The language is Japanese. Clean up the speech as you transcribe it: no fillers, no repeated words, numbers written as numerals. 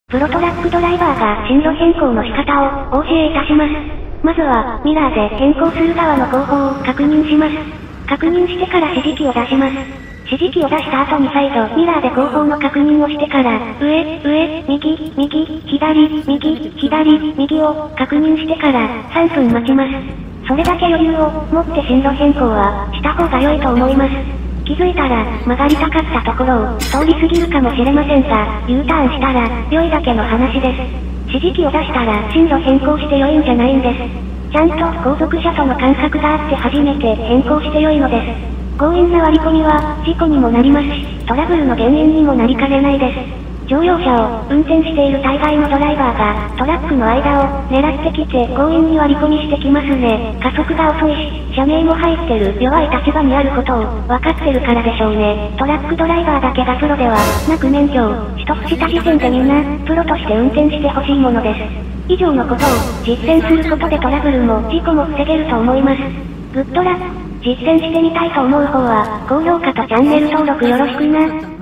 プロトラックドライバーが進路変更の仕方をお教えいたします。まずは、ミラーで変更する側の後方を確認します。確認してから指示器を出します。指示器を出した後に再度ミラーで後方の確認をしてから、上、右、左、右、左、右を確認してから3分待ちます。それだけ余裕を持って進路変更はした方が良いと思います。気づいたら曲がりたかったところを通り過ぎるかもしれませんが、U ターンしたら良いだけの話です。指示器を出したら進路変更して良いんじゃないんです。ちゃんと後続車との間隔があって初めて変更して良いのです。強引な割り込みは事故にもなりますし、トラブルの原因にもなりかねないです。乗用車を運転している大概のドライバーがトラックの間を狙ってきて強引に割り込みしてきますね。加速が遅いし、車名も入ってる弱い立場にあることを分かってるからでしょうね。トラックドライバーだけがプロではなく免許を取得した時点でみんなプロとして運転してほしいものです。以上のことを実践することでトラブルも事故も防げると思います。グッドラック。実践してみたいと思う方は高評価とチャンネル登録よろしくな。